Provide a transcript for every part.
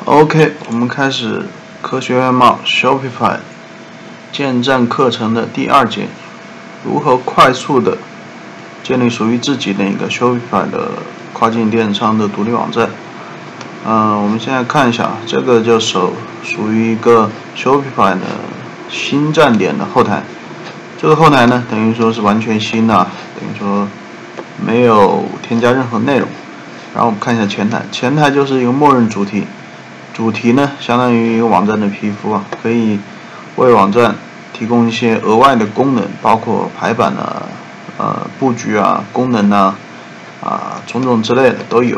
OK， 我们开始科学外贸 Shopify 建站课程的第2节，如何快速的建立属于自己的一个 Shopify 的跨境电商的独立网站。我们现在看一下，这个就属于一个 Shopify 的新站点的后台。这个后台呢，等于说是完全新的，等于说没有添加任何内容。然后我们看一下前台，前台就是一个默认主题。主题呢，相当于一个网站的皮肤可以为网站提供一些额外的功能，包括排版布局功能种种之类的都有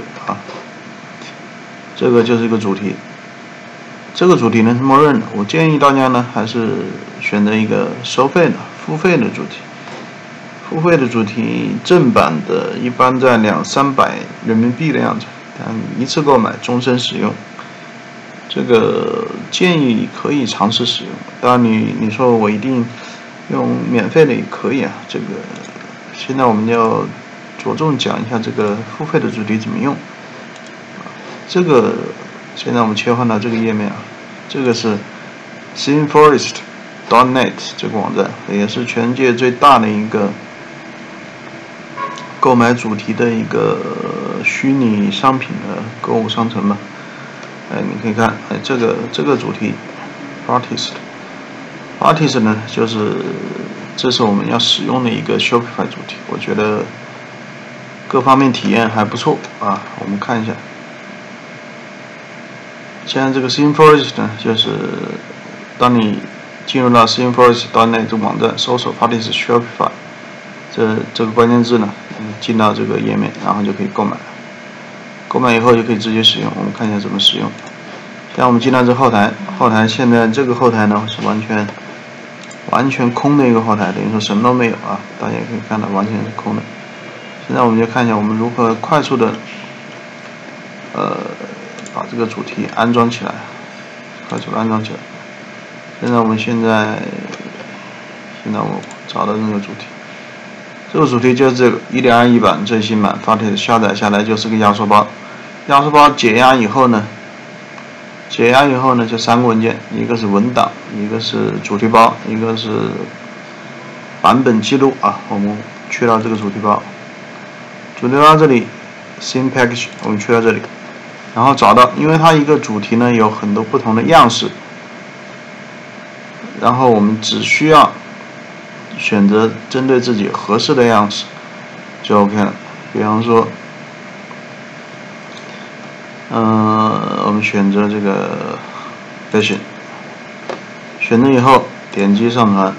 这个就是一个主题。这个主题呢是默认的，我建议大家呢还是选择一个收费的、付费的主题。付费的主题正版的一般在200-300人民币的样子，但一次购买，终身使用。这个建议可以尝试使用，当然你说我一定用免费的也可以这个现在我们要着重讲一下这个付费的主题怎么用。这个现在我们切换到这个页面这个是 ThemeForest.net 这个网站，也是全世界最大的一个购买主题的一个虚拟商品的购物商城吧。你可以看，这个主题 Artist 呢，这是我们要使用的一个 Shopify 主题，我觉得各方面体验还不错我们看一下，现在这个 ThemeForest 呢，就是当你进入到 ThemeForest.net 这个网站，搜索 Artist Shopify 这个关键字呢，进到这个页面，然后就可以购买。购买以后就可以直接使用，我们看一下怎么使用。现在我们进到这后台，现在这个后台呢是完全空的一个后台，等于说什么都没有大家也可以看到完全是空的。现在我们就看一下我们如何快速的把这个主题安装起来，快速的安装起来。现在我找到这个主题。这个主题就是这个 1.21 版最新版，发帖下载下来就是个压缩包。压缩包解压以后呢就3个文件，一个是文档，一个是主题包，一个是版本记录我们去到这个主题包，这里 Theme Package 我们去到这里，然后找到，因为它一个主题呢有很多不同的样式，然后我们只需要选择针对自己合适的样式就 OK 了。比方说我们选择这个 Fashion， 选择以后点击上传，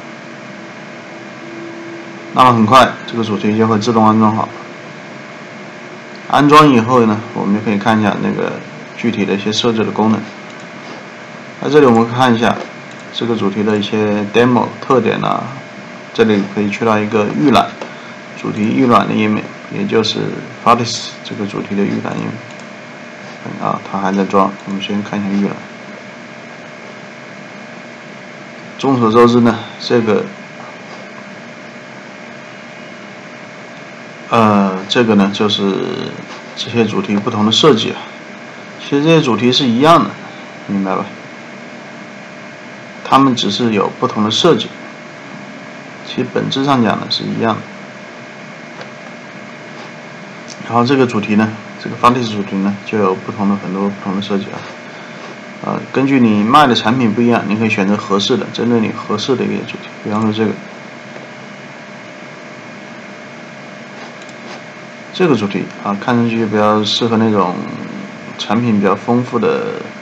那么很快这个主题就会自动安装好。安装以后呢，我们就可以看一下那个具体的一些设置的功能。在这里我们看一下这个主题的一些 demo 特点这里可以去到一个预览，主题预览的页面，也就是 Artist 这个主题的预览页面它还在装，我们先看一下预览。众所周知呢，这个呢就是这些主题不同的设计其实这些主题是一样的，明白吧？它们只是有不同的设计，其实本质上讲呢是一样的。然后这个主题呢，这个 Artist 主题呢就有很多不同的设计根据你卖的产品不一样，你可以选择合适的，针对你合适的一个主题。比方说这个主题看上去比较适合那种产品比较丰富的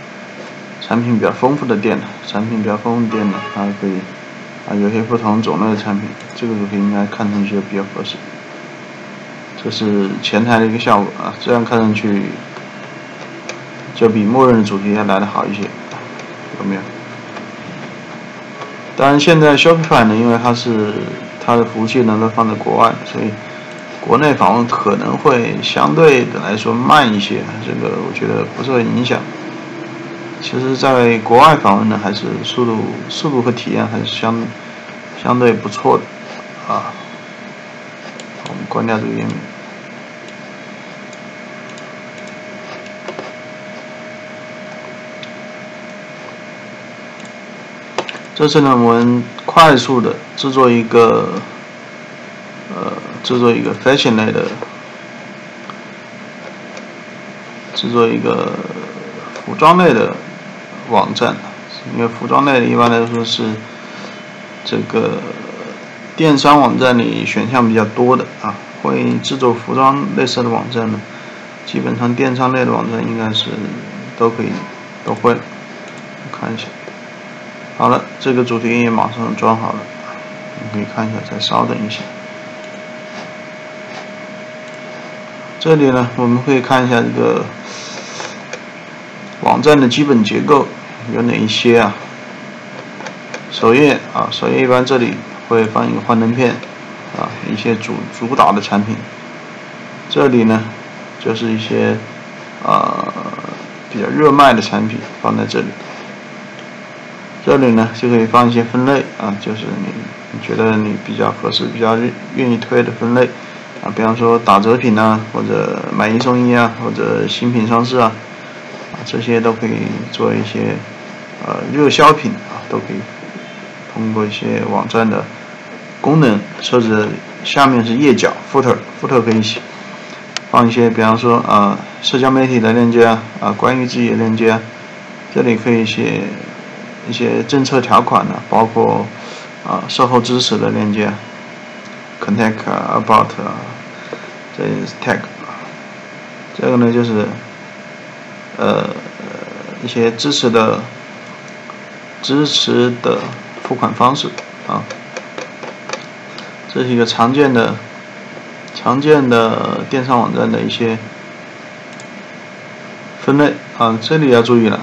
店呢，它可以有些不同种类的产品，这个主题应该看上去比较合适。这是前台的一个效果这样看上去就比默认的主题要来得好一些，有没有？当然现在 Shopify 呢，因为它的服务器呢都放在国外，所以国内访问可能会相对的来说慢一些，这个我觉得不是很影响。其实在国外访问呢，还是速度和体验还是相对不错的我们关掉这个页面。 这次呢，我们快速的制作一个fashion 类的，制作一个服装类的网站，因为服装类的一般来说是这个电商网站里选项比较多的啊。会制作服装类似的网站呢，基本上电商类的网站应该是都会了。看一下，好了，这个主题也马上装好了，你可以看一下，再稍等一下。这里呢，我们可以看一下这个网站的基本结构有哪一些啊？首页啊，首页一般这里会放一个幻灯片啊，一些主打的产品。这里呢，就是一些比较热卖的产品放在这里。这里呢就可以放一些分类啊，就是你觉得你比较合适、比较愿意推的分类啊，比方说打折品啊，或者买一送一啊，或者新品上市啊，这些都可以做一些热销品啊，都可以通过一些网站的功能设置。下面是页脚 footer 可以放一些，比方说社交媒体的链接啊，关于自己的链接啊，这里可以写一些政策条款呢，包括售后支持的链接 ，contact about 这是 tag， 这个呢就是一些支持的付款方式啊，这是一个常见的电商网站的一些分类啊，这里要注意了。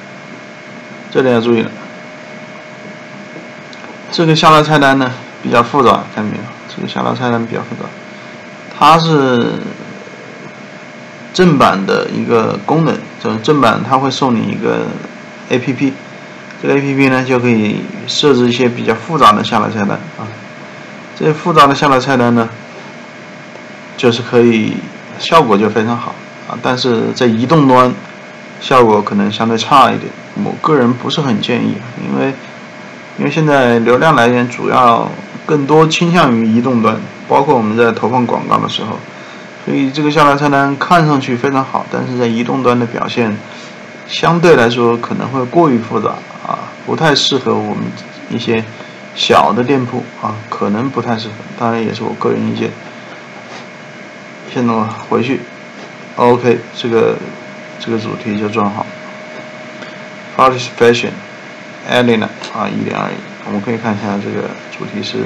这个下拉菜单呢比较复杂，看到没有？这个下拉菜单比较复杂，它是正版的一个功能，正版它会送你一个 APP， 这个 APP 呢就可以设置一些比较复杂的下拉菜单啊。这些复杂的下拉菜单呢，就是可以效果就非常好啊，但是在移动端效果可能相对差一点。我个人不是很建议，因为现在流量来源主要更多倾向于移动端，包括我们在投放广告的时候，所以这个下拉菜单看上去非常好，但是在移动端的表现相对来说可能会过于复杂啊，不太适合我们一些小的店铺啊，可能不太适合，当然也是我个人意见。现在我回去 ，OK， 这个主题就装好。Participation Elena 1.21，我们可以看一下这个主题是，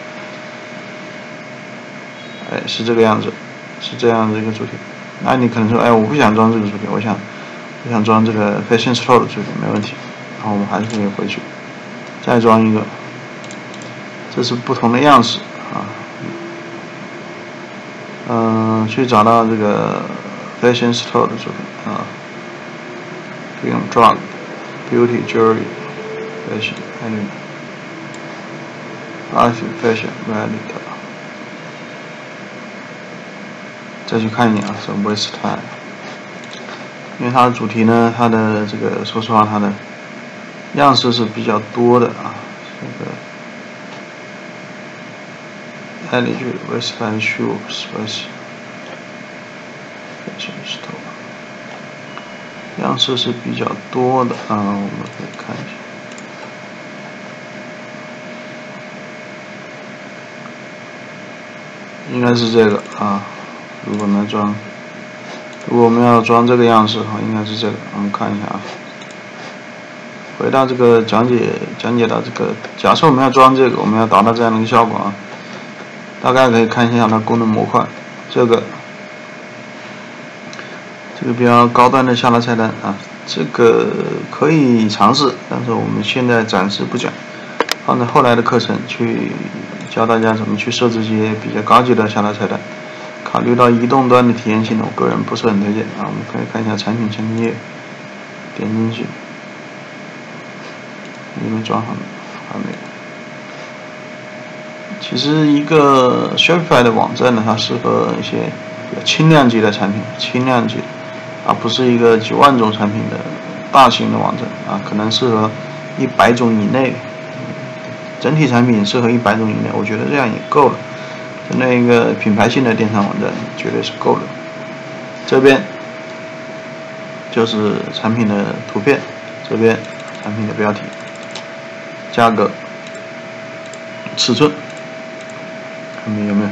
是这个样子，是这样的一个主题。那你可能说，我不想装这个主题，我想装这个 Fashion Store 的主题，没问题。然后我们还是可以回去，再装一个，这是不同的样式啊。去找到这个 Fashion Store 的主题啊，可以用 Drug。Beauty, jewelry, fashion, Art, fashion, valid。再去看一眼啊，是 waste time。因为它的主题呢，它的这个说实话，它的样式是比较多的啊。这个 energy, waistband, shoes, fashion store。样式是比较多的啊，我们可以看一下。应该是这个啊，如果我们要装这个样式应该是这个。我们看一下啊，回到这个讲解到这个，假设我们要装这个，我们要达到这样的一个效果啊，大概可以看一下它功能模块，这个比较高端的下拉菜单啊，这个可以尝试，但是我们现在暂时不讲，放在后来的课程去教大家怎么去设置一些比较高级的下拉菜单。考虑到移动端的体验性呢，我个人不是很推荐啊。我们可以看一下产品详情页，点进去，有没有装好呢？还没有。其实一个 Shopify 的网站呢，它适合一些比较轻量级的产品，不是一个几万种产品的大型的网站啊，可能适合100种以内整体产品适合100种以内，我觉得这样也够了。那个品牌性的电商网站绝对是够的。这边就是产品的图片，这边产品的标题、价格、尺寸，看有没有？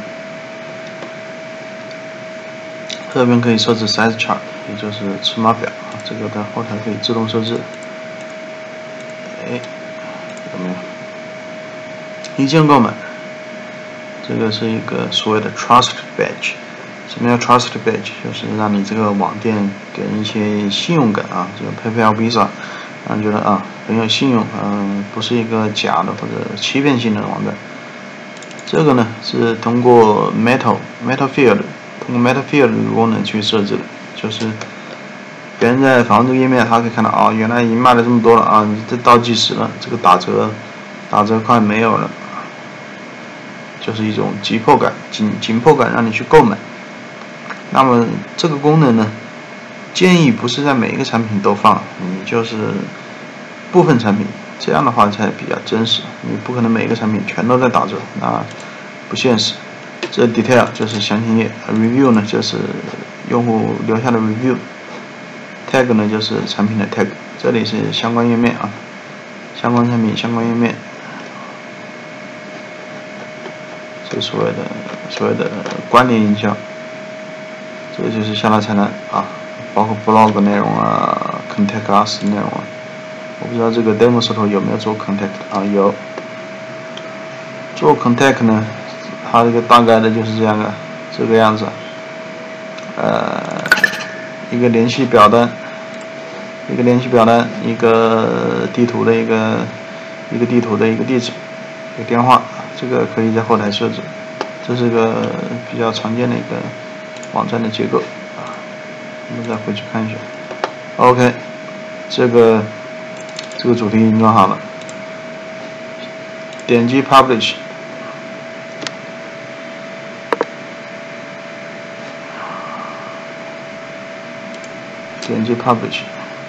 这边可以设置 size chart， 也就是尺码表啊，这个在后台可以自动设置。有没有？一键购买，这个是一个所谓的 trust badge。什么叫 trust badge？ 就是让你这个网店给人一些信用感啊，这个 PayPal Visa， 让人觉得啊很有信用，不是一个假的或者欺骗性的网站。这个呢是通过 Meta Field， 通过 Meta Field 这个功能去设置的，就是别人在访问这个页面，他可以看到啊，原来已经卖了这么多了啊，这倒计时了，这个打折快没有了，就是一种急迫感，紧迫感，让你去购买。那么这个功能呢，建议不是在每一个产品都放，你就是部分产品，这样的话才比较真实。你不可能每一个产品全都在打折，那不现实。这 detail 就是详情页 ，review 呢就是用户留下的 review，tag 呢就是产品的 tag， 这里是相关页面啊，相关产品相关页面，这所谓的关联营销。这个就是下拉菜单啊，包括 blog 内容啊 ，contact us 内容啊。我不知道这个 demo 手头有没有做 contact 啊？有。做 contact 呢，它这个大概的就是这个样子。一个联系表单，一个地图的一个地址，一个电话，这个可以在后台设置。这是个比较常见的一个网站的结构啊，我们再回去看一下。OK， 这个主题已经装好了，点击 Publish， 点击 Publish，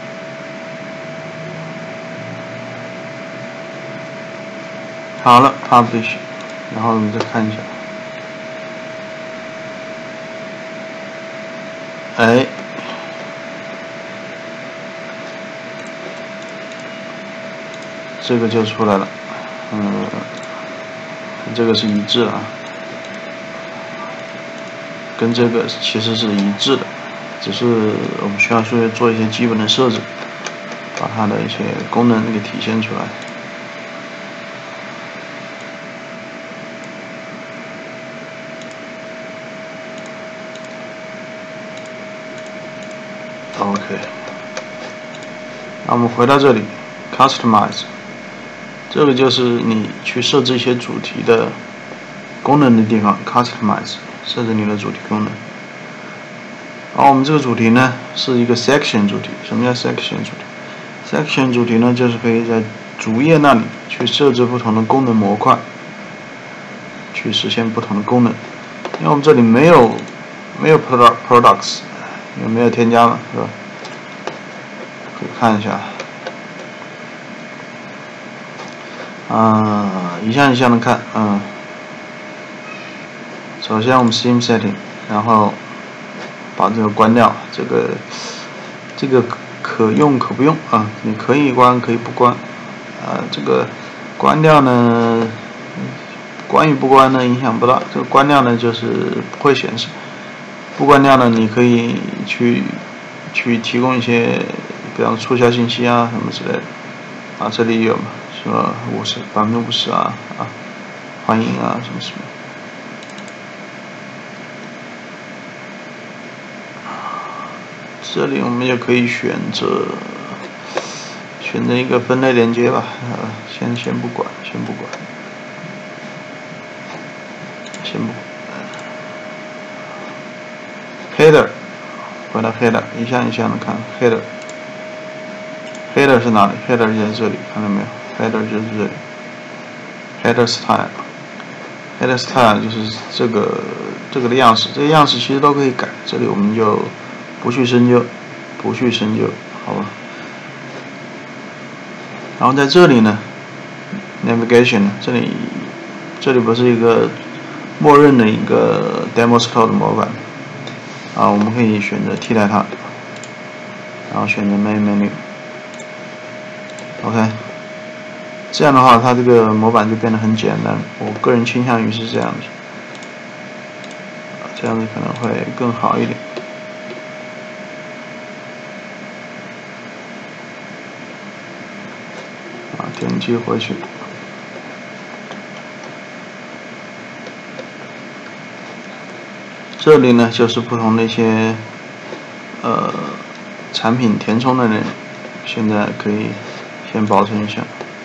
好了 Publish， 然后我们再看一下。这个就出来了，这个是一致啊，跟这个其实是一致的，只是我们需要做一些基本的设置，把它的一些功能给体现出来。OK， 那我们回到这里 ，Customize， 这个就是你去设置一些主题的功能的地方 ，Customize， 设置你的主题功能。然后我们这个主题呢是一个 section 主题。什么叫 section 主题 ？section 主题呢就是可以在主页那里去设置不同的功能模块，去实现不同的功能。因为我们这里没有 products。有没有添加了，是吧？可以看一下，一项一项的看，首先我们 theme setting， 然后把这个关掉，这个可用可不用啊，你可以关可以不关，这个关掉呢，关与不关呢影响不大，这个关掉呢就是不会显示。不关掉呢，你可以去提供一些，比方促销信息啊什么之类的，啊这里有嘛，说50%啊欢迎啊什么什么。这里我们也可以选择一个分类连接吧，先不管。header， 回到 header， 一项一项的看 header 是哪里 ？header 就在这里，看到没有 ？header 就是这里 ，header style 就是这个的样式，这个样式其实都可以改，这里我们就不去深究，好吧？然后在这里呢， navigation， 这里不是一个默认的一个 Demoscode 的模板啊，我们可以选择替代它，然后选择 Main Menu。OK， 这样的话，它这个模板就变得很简单。我个人倾向于是这样子，这样子可能会更好一点。点击回去，这里呢就是不同的一些产品填充的内容，现在可以先保存一下，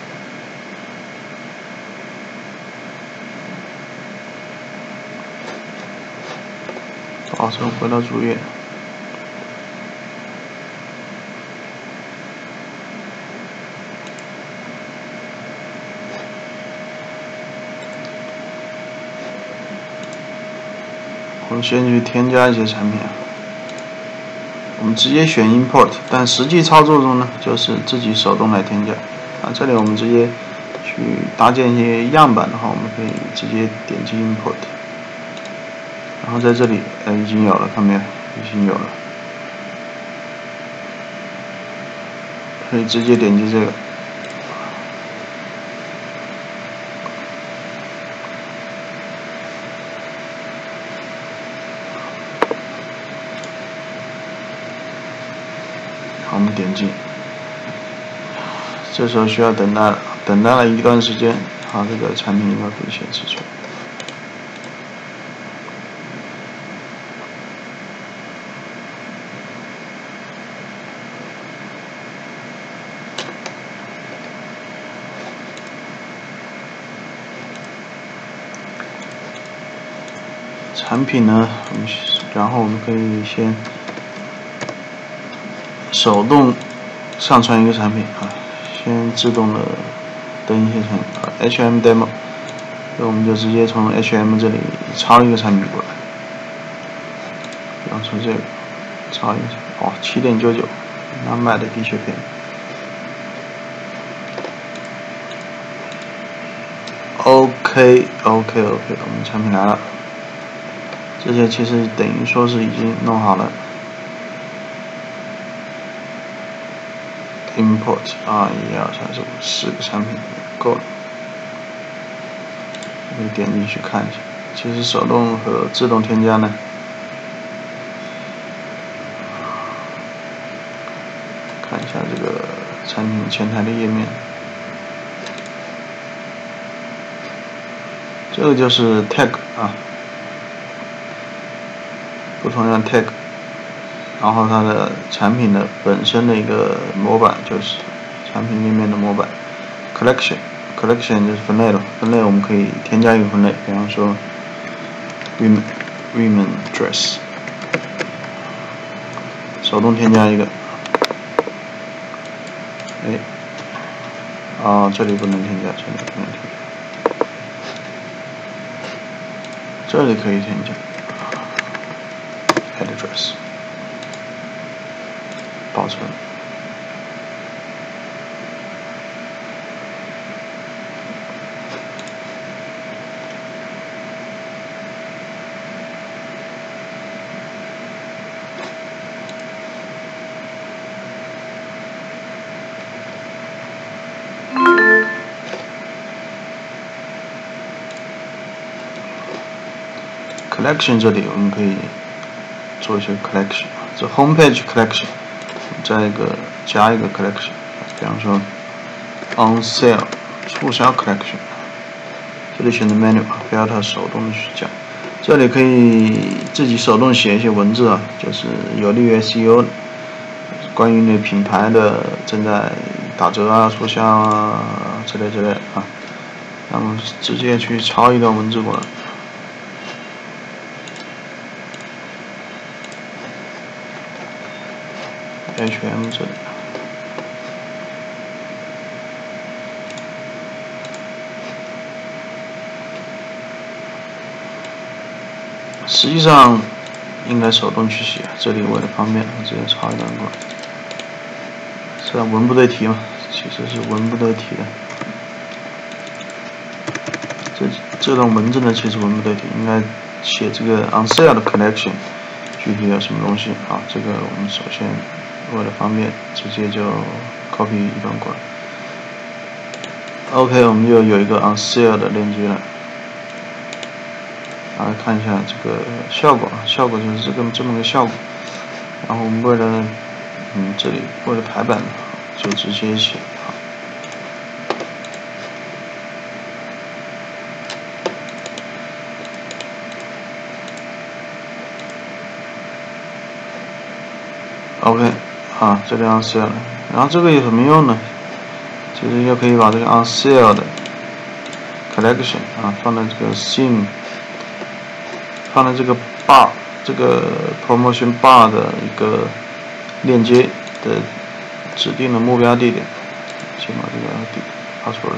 保存回到主页。我们先去添加一些产品，我们直接选 import， 但实际操作中呢，就是自己手动来添加。这里我们直接去搭建一些样板的话，我们可以直接点击 import， 然后在这里已经有了，看到没有？已经有了，可以直接点击这个。我们点击，这时候需要等待了一段时间，好，这个产品应该可以显示出来。产品呢，然后我们可以先手动上传一个产品啊，先自动的登一些产品HM demo， 那我们就直接从 HM 这里抄一个产品过来，比方说这个抄一个7.99，那卖的的确便宜。OK， 我们产品来了，这些其实等于说是已经弄好了。import 1、2、3、4、5、4个产品够了，可以点进去看一下。其实手动和自动添加呢，看一下这个产品前台的页面，这个就是 tag 啊，不同的 tag。然后它的产品的本身的一个模板就是产品页面的模板 ，collection 就是分类了，分类我们可以添加一个分类，比方说 women dress， 手动添加一个，这里不能添加，这里不能添加，这里可以添加 address。保存。collection 这里我们可以做一些 collection， 这 homepage collection。再加一个 collection， 比方说 on sale 促销 collection， 这里选择 menu， 不要它手动的去加。这里可以自己手动写一些文字啊，就是有利于 SEO 的，关于那品牌的正在打折啊、促销啊之类的啊，那么直接去抄一段文字过来。HM 这里，实际上应该手动去写，这里为了方便，我直接抄一段过来。这文不对题嘛，其实是文不对题的。 这段文字呢，其实文不对题，应该写这个 on sale 的 collection 具体有什么东西啊？这个我们首先为了方便，直接就 copy 一段过来。OK， 我们又有一个 on sale 的链接了。来看一下这个效果，效果就是这么个效果。然后我们为了这里为了排版，就直接写好。OK， 这个 on sale 了。然后这个有什么用呢？其实又可以把这个 on sale 的 collection 放在这个 theme， 放在这个 bar 这个 promotion bar 的一个链接的指定的目标地点，先把这个password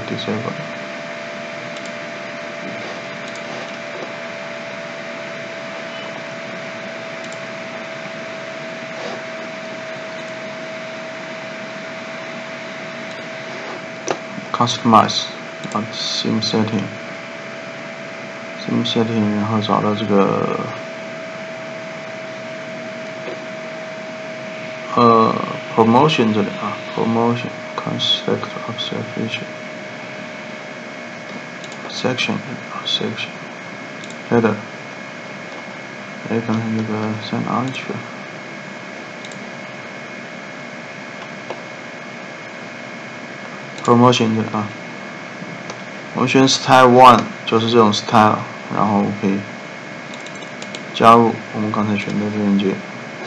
disable。Customize theme setting， 然后找到这个promotion 这里promotion concept upsell feature section header， 刚才这个在哪里去了？promotion 这里我们选 style 1就是这种 style， 然后可以加入我们刚才选择的链接，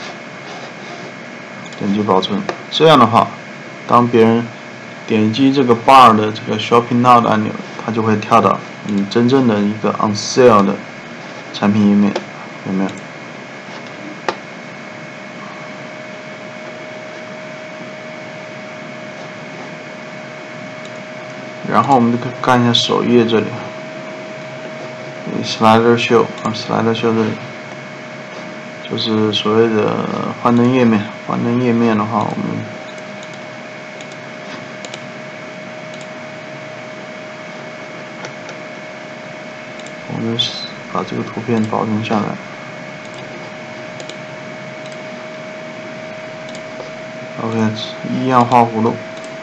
点击保存。这样的话，当别人点击这个 bar 的这个 shopping now 的按钮，它就会跳到你真正的一个 on sale 的产品页面，有没有？然后我们就看一下首页这里 ，slider show slider show 这里就是所谓的幻灯页面。幻灯页面的话，我们把这个图片保存下来。OK， 一样画葫芦。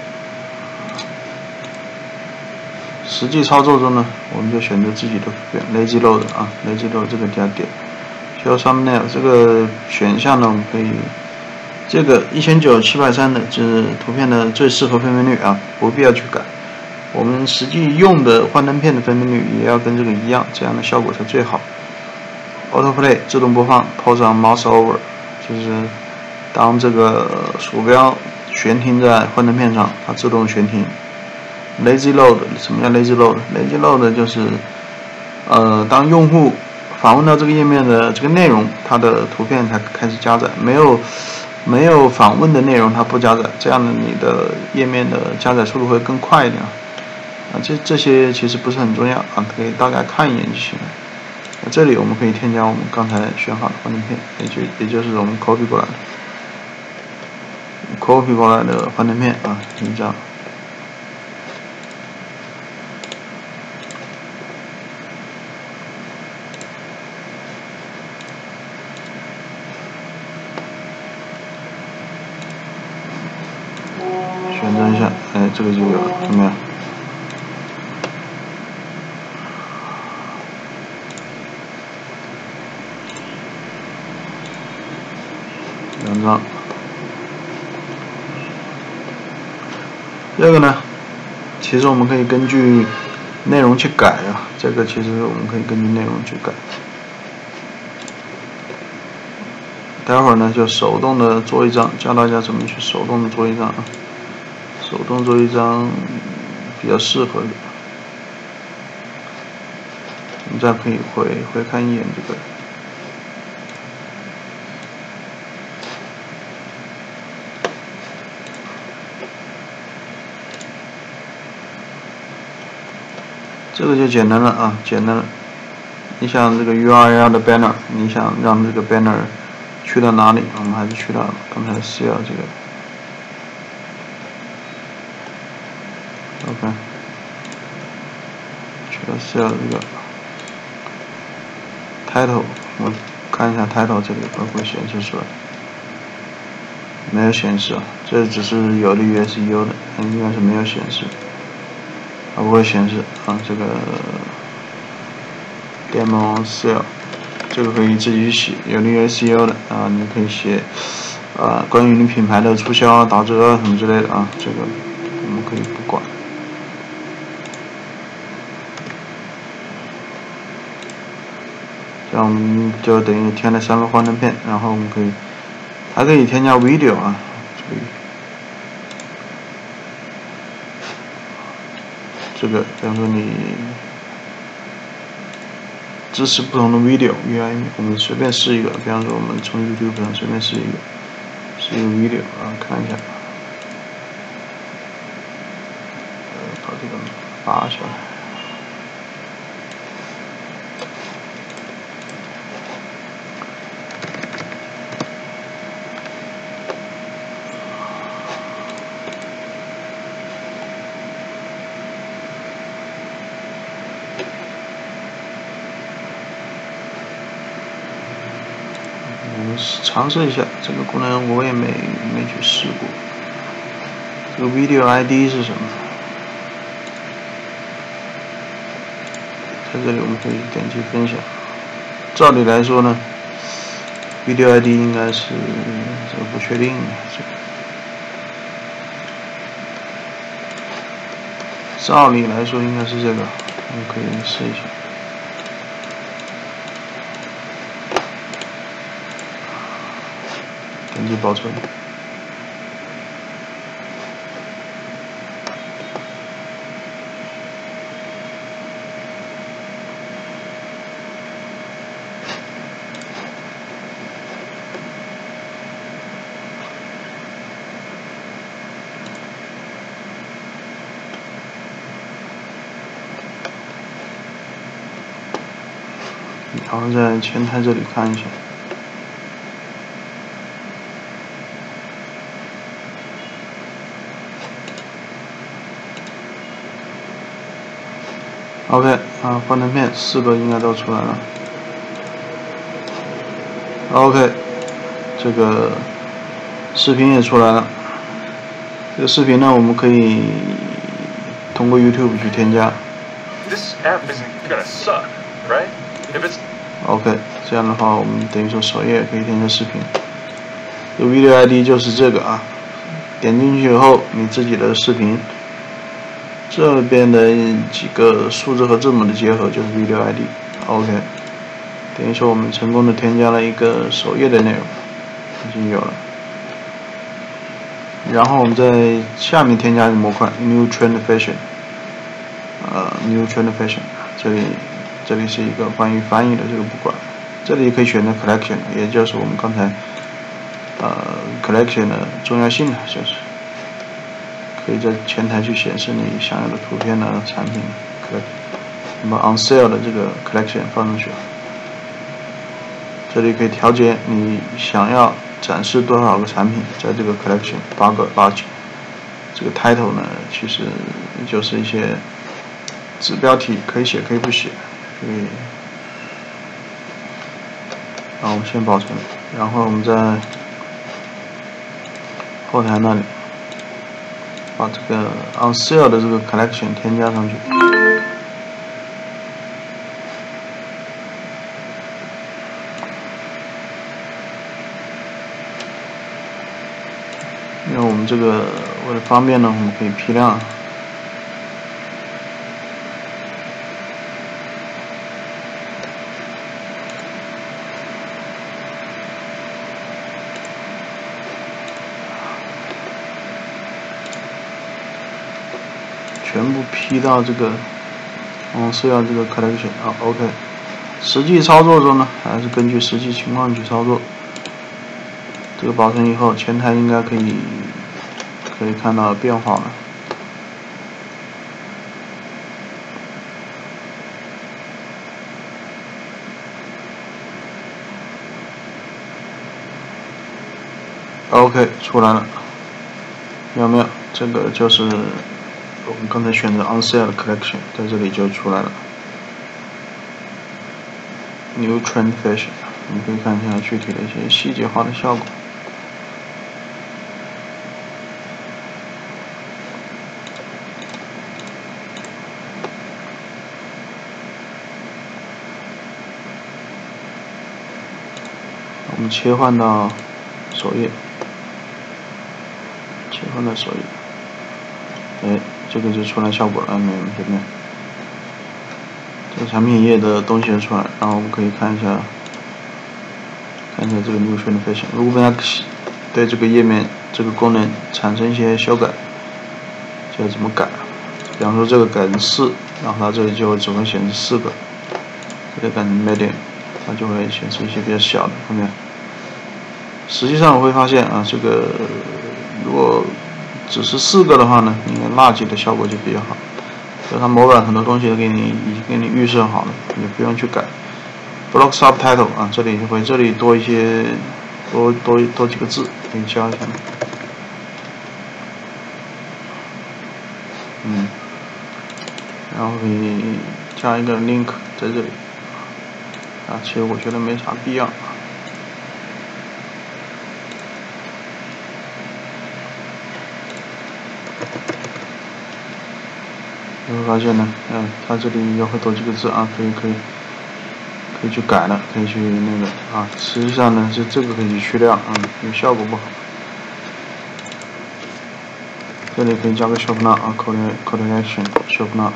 实际操作中呢，我们就选择自己的图片 ，lazy load lazy load 这个加点 ，show thumbnail 这个选项呢，我们可以这个19730的就是图片的最适合分辨率不必要去改。我们实际用的幻灯片的分辨率也要跟这个一样，这样的效果才最好。Autoplay 自动播放 ，Pause on mouse over 就是当这个鼠标悬停在幻灯片上，它自动悬停。Lazy load 什么叫 lazy load？Lazy load 就是当用户访问到这个页面的这个内容，它的图片才开始加载，没有访问的内容它不加载，这样的你的页面的加载速度会更快一点这些其实不是很重要可以大概看一眼就行了。这里我们可以添加我们刚才选好的幻灯片，也就是我们 copy 过来的幻灯片一张。选择一下，这个就有了，有没有？2张。这个呢，其实我们可以根据内容去改这个其实我们可以根据内容去改。待会儿呢，就手动的做一张，教大家怎么去手动的做一张手动做一张比较适合的。我们再可以回看一眼这个。这个就简单了简单了。你想这个 URL 的 banner， 你想让这个 banner 去到哪里？我们还是去到刚才 sale 这个。OK， 去到 sale 这个。 title， 我看一下 title 这里会不会显示出来？没有显示啊，这只是有利于 SEO 的，应该是没有显示，不会显示啊。这个 demo sale， 这个可以自己写，有利于 SEO 的啊，你可以写关于你品牌的促销打折什么之类的啊，这个我们可以不管。这样我们就等于填了3个幻灯片，然后我们还可以添加 video 啊，这个比方说你支持不同的 video， 我们随便试一个，比方说我们从 YouTube 上随便试一个 video 啊，看一下，把这个拔下来。我们尝试一下这个功能，我也没去试过。这个 video ID 是什么？在这里我们可以点击分享。照理来说呢 ，video ID 应该是这个不确定的。照理来说应该是这个，我们可以试一下。点击保存。然后在前台这里看一下。OK 啊，幻灯片4个应该都出来了。OK， 这个视频也出来了。这个视频呢，我们可以通过 YouTube 去添加。OK， 这样的话，我们等于说首页可以添加视频。这 video ID 就是这个啊，点进去以后，你自己的视频。这边的几个数字和字母的结合就是 video ID。OK， 等于说我们成功的添加了一个首页的内容，已经有了。然后我们在下面添加一个模块 New Trend Fashion，New Trend Fashion， 这里是一个关于翻译的，这个不管。这里可以选择 Collection， 也就是我们刚才Collection 的重要性就是可以在前台去显示你想要的图片的产品，那么 on sale 的这个 collection 放上去，这里可以调节你想要展示多少个产品，在这个 collection 8个。这个 title 呢，其实就是一些子标题，可以写可以不写，然后我们先保存，然后我们在后台那里把这个 on sale 的这个 collection 添加上去。因为我们这个为了方便呢，我们可以批量。全部批到这个是要这个 collection 啊 ，OK。实际操作中呢，还是根据实际情况去操作。这个保存以后，前台应该可以看到变化了。OK， 出来了，有没有？这个就是我们刚才选择 on sale collection， 在这里就出来了。 New Trend Fashion， 我们可以看一下具体的一些细节化的效果。我们切换到首页，哎，这个就出来效果了，对不对？这个产品页的东西就出来，然后我们可以看一下这个 New Trend Fashion。如果大家对这个页面这个功能产生一些修改，就要怎么改？比方说这个改成4，然后它这里就只会显示4个，这个改成 Medium， 它就会显示一些比较小的，看见？实际上我会发现啊，这个如果只是4个的话呢，应该垃圾的效果就比较好。就它模板很多东西都已经给你预设好了，你不用去改。Block Subtitle 啊，这里多一些多几个字，给你加一下。然后可以加一个 link 在这里。啊，其实我觉得没啥必要。你会发现呢，它这里又会多几个字啊，可以去改了，可以去那个啊。实际上呢，这个可以去掉啊，因为效果不好。这里可以加个 shop now 啊 ，call to action shop now，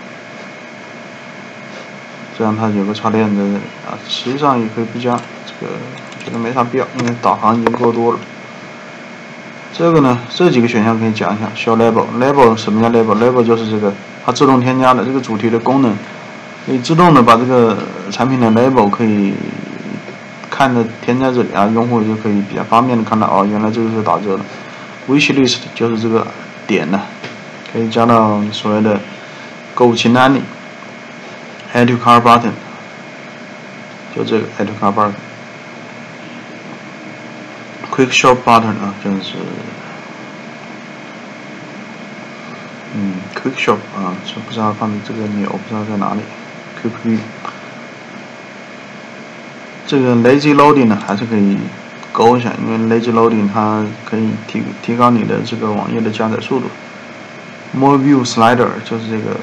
这样它有个插件在这里啊。实际上也可以不加，这个我觉得没啥必要，因为导航已经够多了。这个呢，这几个选项可以讲一下。Show label， 什么叫 label？label 就是这个它自动添加的这个主题的功能，可以自动的把这个产品的 label 可以看着填在这里啊，用户就可以比较方便的看到哦，原来这个是打折的。Wish list 就是这个点呢，可以加到所谓的购物清单里。Add to cart button， 就这个 Add to cart button。Quick shop button 啊，就是Quick shop 啊，这不知道放的这个钮不知道在哪里。Quick view， 这个 lazy loading 呢还是可以勾一下，因为 lazy loading 它可以提高你的这个网页的加载速度。More view slider 就是这个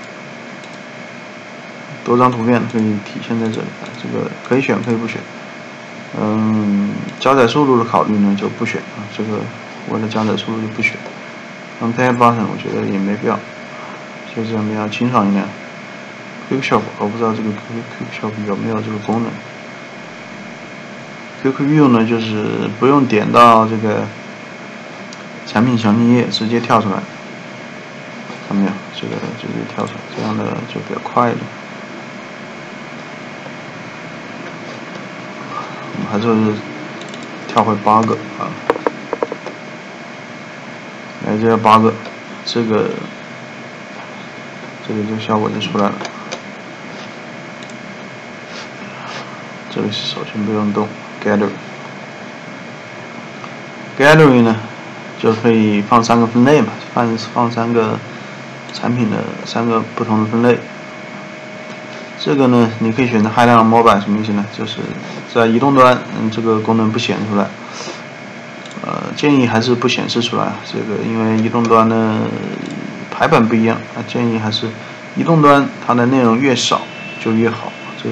多张图片可以体现在这里，这个可以选可以不选。加载速度的考虑呢就不选啊，这个为了加载速度就不选。Unpaid button 我觉得也没必要，就这样比较清爽一点。Quick shop 我不知道这个 Quick shop 有没有这个功能。Quick view 呢就是不用点到这个产品详情页，直接跳出来。看到没有？这个直接跳出来，这样的就比较快一点。我们还是跳回8个啊，来这8个，这个效果就出来了。这里首先不用动 Gallery 呢就可以放3个分类嘛，放3个产品的3个不同的分类。这个呢，你可以选择 Highlight on Mobile， 什么意思呢？就是在移动端，这个功能不显出来。建议还是不显示出来。这个因为移动端呢排版不一样，建议还是移动端它的内容越少就越好。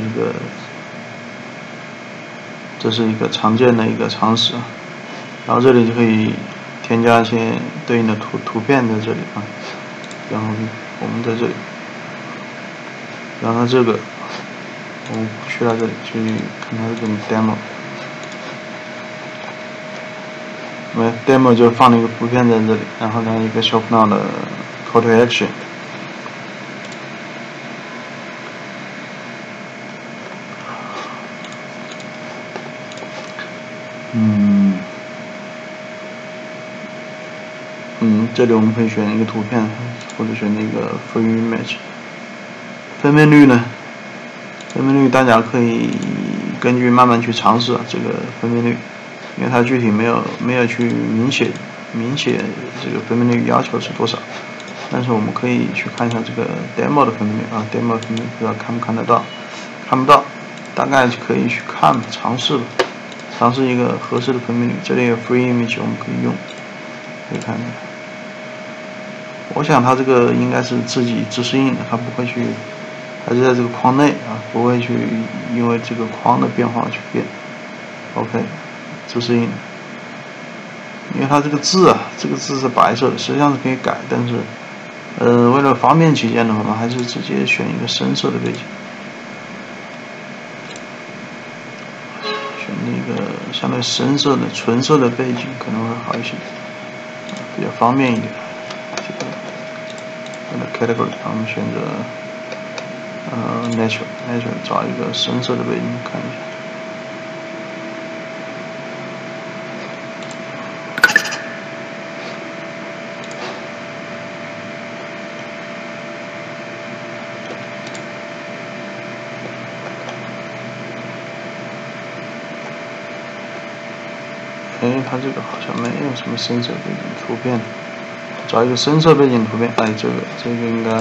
这是一个常见的一个常识。然后这里就可以添加一些对应的图片在这里啊。然后我们在这里。然后这个，我们去到这里去看它这个 demo， demo 就放了一个图片在这里，然后呢一个 shop now 的 call to action， 这里我们可以选一个图片，或者选那个 free image。分辨率呢？分辨率大家可以根据慢慢去尝试这个分辨率，因为它具体没有去明写这个分辨率要求是多少，但是我们可以去看一下这个 demo 的分辨率啊 ，demo 分辨率不知道看不看得到，看不到， 大概可以去看尝试一个合适的分辨率。这里有 Free Image 我们可以用，可以看一下。我想它这个应该是自己自适应的，它不会去，还是在这个框内啊，不会去因为这个框的变化去变。OK， 自适应的。因为它这个字啊，这个字是白色的，实际上是可以改，但是为了方便起见呢，我们还是直接选一个深色的背景，选一个相对深色的纯色的背景可能会好一些，比较方便一点。这个 category 我们选择natural 找一个深色的背景看一下。它这个好像没有什么深色背景图片，找一个深色背景图片，这个应该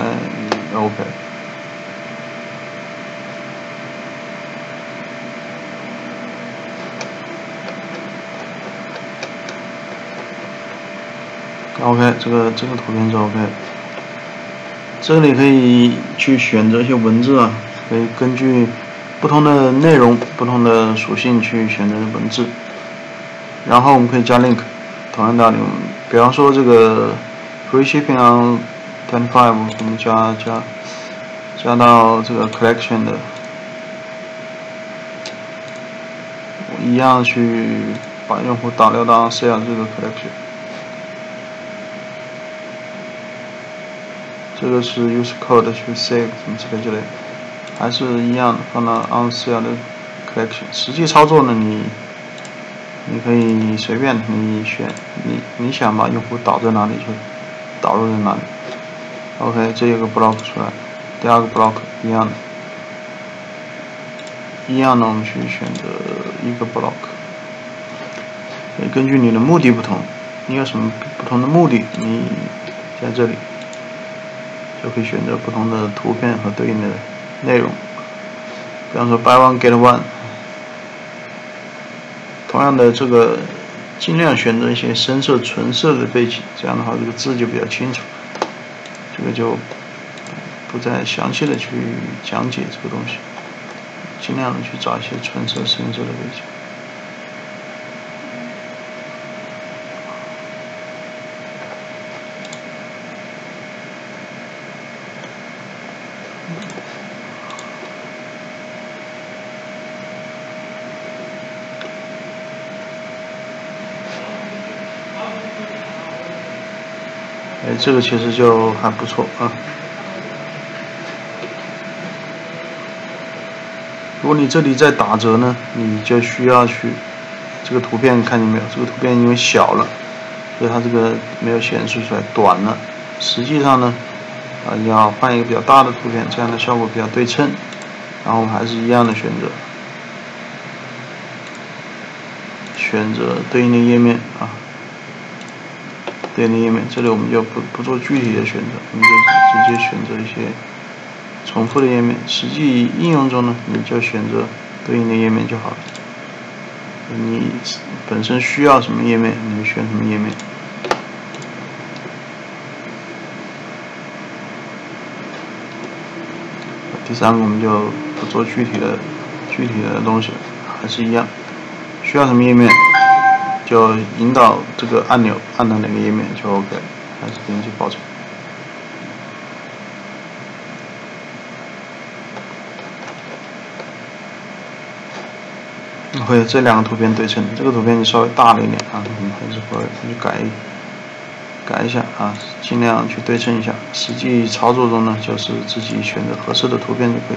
OK。OK， 这个图片是 OK。这里可以去选择一些文字啊，可以根据不同的内容、不同的属性去选择文字。然后我们可以加 link， 同样道理，比方说这个 free shipping on 25， 我们加到这个 collection 的，一样去把用户导流到 sale 这个 collection。这个是 use code 去 save 什么之类的，还是一样的放到 on sale 的 collection。实际操作呢，你可以随便你选，你想把用户导在哪里就导入在哪里。OK， 这有个 block 出来，第二个 block 一样的，我们去选择一个 block。根据你的目的不同，你有什么不同的目的，你在这里就可以选择不同的图片和对应的内容。比方说 buy one get one。同样的，这个尽量选择一些深色、纯色的背景，这样的话这个字就比较清楚。这个就不再详细的去讲解这个东西，尽量的去找一些纯色、深色的背景。这个其实就还不错啊。如果你这里在打折呢，你就需要去这个图片看见没有？这个图片因为小了，所以它这个没有显示出来，短了。实际上呢，你要换一个比较大的图片，这样的效果比较对称。然后我们还是一样的选择对应的页面啊。对应的页面，这里我们就不做具体的选择，我们就直接选择一些重复的页面。实际应用中呢，你就选择对应的页面就好了。你本身需要什么页面，你就选什么页面。第三个我们就不做具体的东西了，还是一样，需要什么页面就引导这个按钮按到哪个页面就 OK， 还是点击保存。会这两个图片对称，这个图片稍微大了一点啊，我们还是会去改一下啊，尽量去对称一下。实际操作中呢，就是自己选择合适的图片就可以。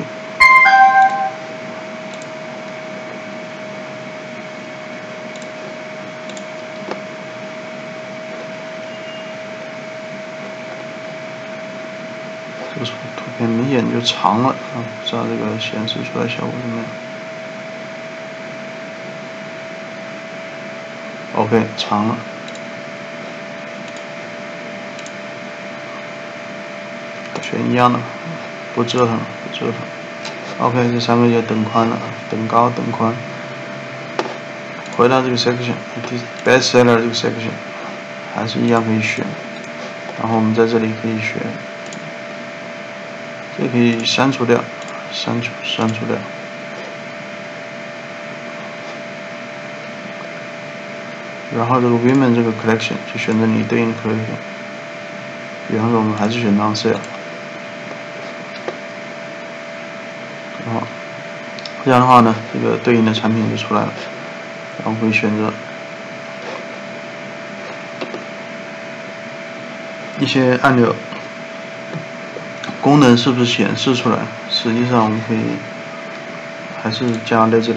这个图片明显就长了啊，不知道这个显示出来效果怎么样。OK， 长了。选一样的，不折腾。OK， 这三个就等宽了。 等高等宽。回到这个 section bestseller 这个 section， 还是一样可以选。然后我们在这里可以选，这可以删除掉，删除掉。然后这个 women 这个 collection 就选择你对应的 collection。比方说我们还是选 non sale。这样的话呢，这个对应的产品就出来了。然后可以选择一些按钮，功能是不是显示出来？实际上我们可以还是加 lazy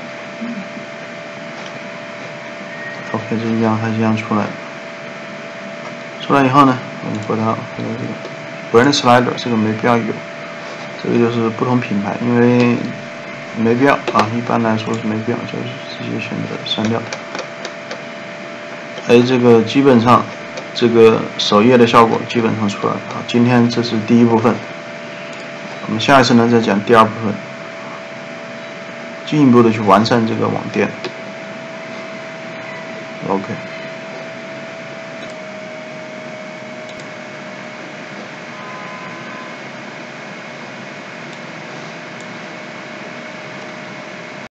load。OK， 这一样还是一样出来。出来以后呢，我们回到这个 brand slider， 这个没必要有，这个就是不同品牌，因为没必要啊，一般来说是没必要，就是直接选择删掉。这个基本上这个首页的效果基本上出来了啊。今天这是第一部分，我们下一次呢再讲第二部分，进一步的去完善这个网店。OK。